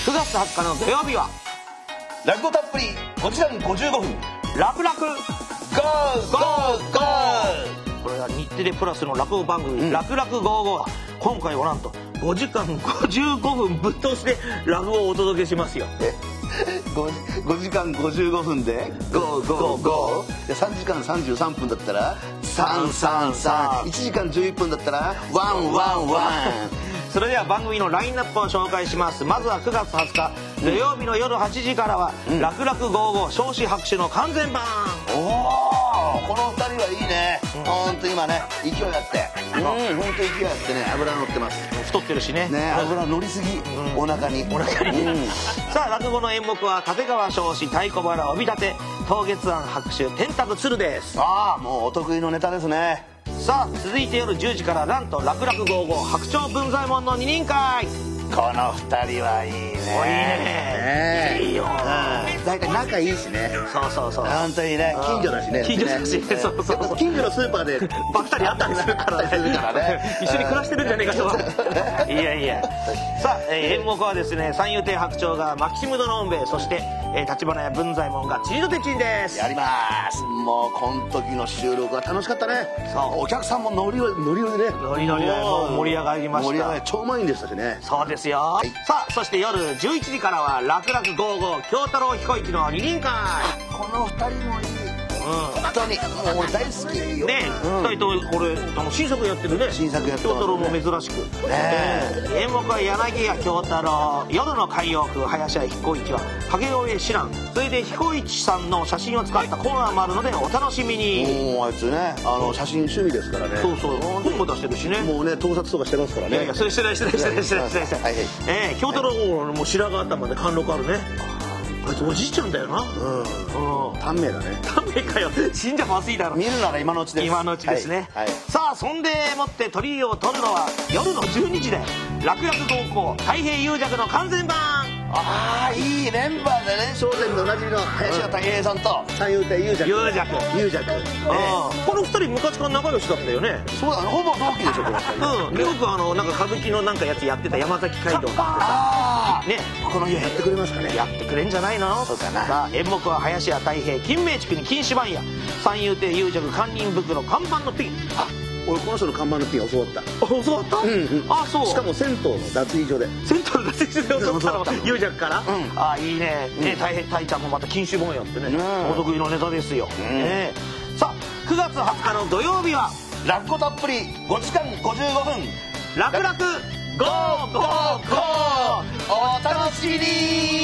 9月20日の土曜日は落語たっぷり5時間55分楽々 ゴーゴーゴー。 これは日テレプラスの落語番組「楽々ゴーゴー」今回はなんと5時間55分ぶっ通しで落語をお届けしますよ。 5時間55分でゴーゴーゴーで、3時間33分だったら333、1時間11分だったらワンワンワン。 それでは番組のラインナップを紹介します。まずは9月20日土曜日の夜8時からは「楽々ゴーゴー少子拍手」の完全版。 おお、この2人はいいね。ほんと今ね勢いあってほんと勢いあってね、脂乗ってます。 太ってるしね。 脂乗りすぎ、お腹に。 さあ落語の演目は立川少子太鼓腹帯立て当月庵拍手天卓鶴です。 ああ、もうお得意のネタですね。 さあ続いて夜10時からなんと楽々ゴーゴー白鳥文左衛門の二人会。 この2人はいいね。 いいね。いいよ。 大体仲いいしね。 そうそうそう。 本当にね、近所だしね。 近所だしね。そうそうそう。 近所のスーパーでばったり会ったりするからね。一緒に暮らしてるんじゃねえかと。いやいや。さあ演目はですね、三遊亭白鳥がマキシム・ド・ノンベイ、そして橘屋文左衛門がチリドテチンです。 やります。もうこの時の収録は楽しかったね。お客さんもノリノリでね。 ノリノリでもう盛り上がりました。 盛り上がり超満員でしたしね。 そうですよ。さあそして夜11時からは楽々ゴーゴー京太郎彦一の二人会。 この2人もいい。本当にもう俺大好きよね。2人とこれ新作やってるね。 新作やって京太郎も珍しく演目は柳家京太郎、夜の海洋風林家彦一は影尾知らん、それで彦一さんの写真を使ったコーナーもあるのでお楽しみに。 もうあいつね、写真趣味ですからね。 そうそう、本も出してるしね。 もうね、盗撮とかしてますからね。 いやそれしてない京太郎も白髪頭で貫禄あるね。あいつおじいちゃんだよな。 短命だね。 短命かよ、死んじゃまずいだろ。 見るなら今のうちです。 今のうちですね。さあそんでもって鳥居を取るのは夜の12時で楽々ゴーゴー太平雄弱の完全版。 ああ、いいメンバーでね。笑点でおなじみの林家たい平さんと三遊亭雄弱。 この2人昔から仲良しだったよね。 そうだね、ほぼ同期でしょこの2人。 よくなんか歌舞伎のなんかやつやってた山崎街道ってさね、 この家やってくれますかね。 やってくれんじゃないの。 そうかな。 さあ演目は林家たい平金明地区に金糸番屋三遊亭雄弱堪忍袋看板のピン。 俺この人の看板のピン教わった。 教わった？あ、そう。 しかも銭湯の脱衣所で。 銭湯の脱衣所で教わったの。雄弱から。あ、いいね。たいちゃんもまた金糸番やってね。お得意のネタですよ。さあ9月20日の土曜日は落語たっぷり5時間55分楽々ゴーゴーゴー。 お楽しみに。